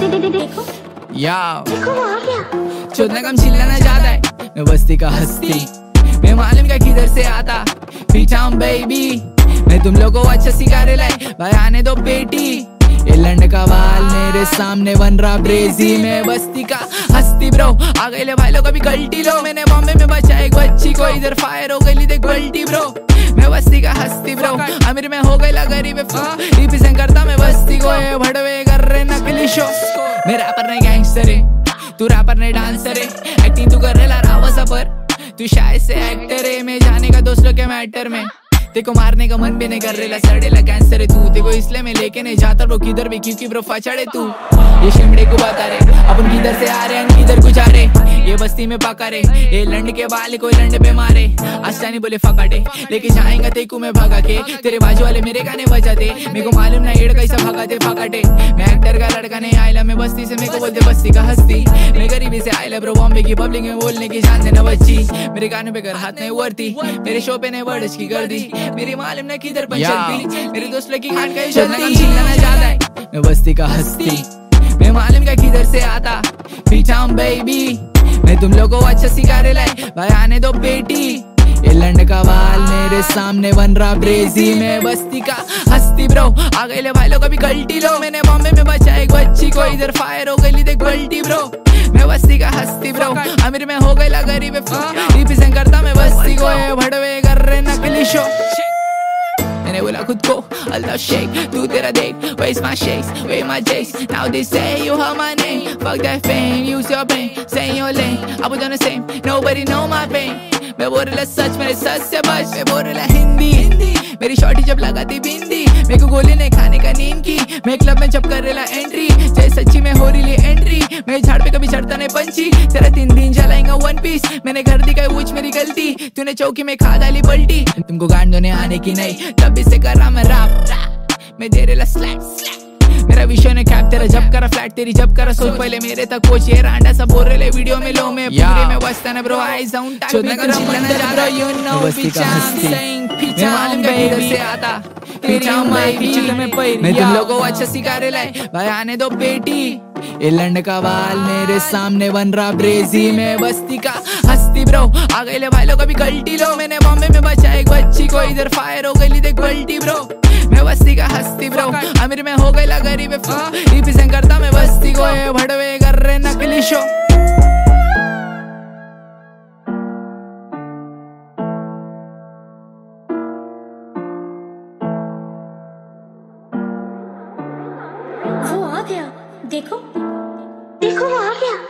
देखो याओ देखो वो आ गया। चोदना कम चिल्लाना ज्यादा है, मैं बस्ती का हस्ती, मैं मालूम क्या किधर से आता, पीछा हूँ बेबी, मैं तुम लोगों को अच्छा सिखा रहे लाई, भाई आने दो बेटी, ये लंड का बाल मेरे सामने बन रहा ब्रेजी, मैं बस्ती का हस्ती ब्रो, आ गए ले भाई लोग अभी गलती लो, मैंने बॉम्बे में बचा एक बच्ची को, इधर फायर हो गई देख गलती ब्रो, मैं बस्ती का हस्ती ब्रो, अमीर में हो गई गरीब रिप्रेजेंट करता मैं बस्ती को, ये भड़वे कर रहे नकली शो, मैं रैपर नहीं गैंगस्टर है, तू रैपर नहीं डांसर है, एक्टिंग तू कर रहे ला रावा सफर, तू शायद से एक्टर है, मैं जाने का दोस्तों के मैटर में, तेको मारने का मन भी नहीं कर रहा, सड़ेला कैंसर है तू, तेको इसलिए मैं लेके नहीं जाता ब्रो किधर भी, क्योंकि ब्रो फचड़े तू, ये शिमड़े को बता रहे अपन किधर से आ रहे हैं किधर कुछ आ रहे, ये बस्ती में पका रहे, ये लंड के बाल को लंड पे मारे, आस्तानी बोले फकाटे, लेके जाएंगा तेको मैं भगा के, तेरे बाजू वाले मेरे गाने बजाते, मेरे को मालूम ना एड़ कैसा भगाते फकाटे, मैं एक्टर का लड़का नहीं आयला, मैं बस्ती से मेरे को बोलते बस्ती का हस्ती, मैं गरीबी से आयला ब्रो, बॉम्बे की पब्लिक में बोलने की जान देना बच्ची, मेरे गाने पे कर हाथ नहीं उड़ती, मेरे शो पे नहीं वर्ड्स की कर दी, मेरी मालूम ना किधर पर चलती, मेरे दोस्त लगी खान का चलती, चिल्लाना ज्यादा है, मैं बस्ती का हस्ती, मैं मालूम क्या किधर से आता, पीछा हूँ बेबी, मैं तुम लोगों को अच्छा सिखा रहे लाई, भाई आने दो बेटी, ये लंड का बाल मेरे सामने बन रहा ब्रेजी, मैं बस्ती का हस्ती ब्रो, आ गए ले भाई लोग अभी गलती लो, मैंने बॉम्बे में बचा एक बच्ची को, इधर फायर हो गई देख गलती ब्रो, मैं बस्ती का हस्ती ब्रो, अमीर में हो गई गरीब रिप्रेजेंट करता मैं बस्ती को, ये भड़वे कर रहे नकली शो, मैंने बोला खुद को अल्लाह शेख, तू तेरा देख, where's my shakes, where my jakes, now they say you heard my name, fuck that fame, use your brain, stay in your lane, I was on the same, nobody know my pain, मैं बोल रहा सच मेरे सच से बच, मैं बोल रहा हिंदी, मेरी शॉर्टी जब लगाती बिंदी, मेरे को गोली नहीं खाने का नींद की, मैं क्लब में जब कर रहा एंट्री, जय सच्ची में हो रही एंट्री, मैं झाड़ पे कभी चढ़ता नहीं पंची, तेरा 3 दिन जलाएंगा वन पीस, मैंने घर दी का पूछ मेरी गलती, तूने चौकी में खा डाली पलटी, तुमको गांड होने आने की नहीं, तब से कर रहा मैं रैप, मैं दे रहा स्लैप, मेरा विषय ने कैप, तेरा जब करा फ्लैट, तेरी जब करा सोच, पहले मेरे तक कोच, ये रांडा सब बोल रहे वीडियो में लो, मैं पूरे में बस्ता ना ब्रो, आई जाऊं टाइप में कर चिल्लाना जा रहा, यू नो पीछा मैं मालूम क्या किधर से आता, पीछा मैं तुम लोगों को अच्छा सिखा रहे लाई, भाई आने दो बेटी, ये लंड का बाल मेरे सामने बन रहा ब्रेजी, मैं बस्ती का हस्ती ब्रो, आ गए ले भाई लोग अभी गलती लो, मैंने बॉम्बे में बचा एक बच्ची को, इधर फायर हो गई देख गलती ब्रो, मैं बस्ती का हस्ती ब्रो, अमीर में हो गई गरीब रिप्रेजेंट करता मैं बस्ती को, ये भड़वे कर रहे नकली शो। वो आ गया, देखो देखो वो आ गया।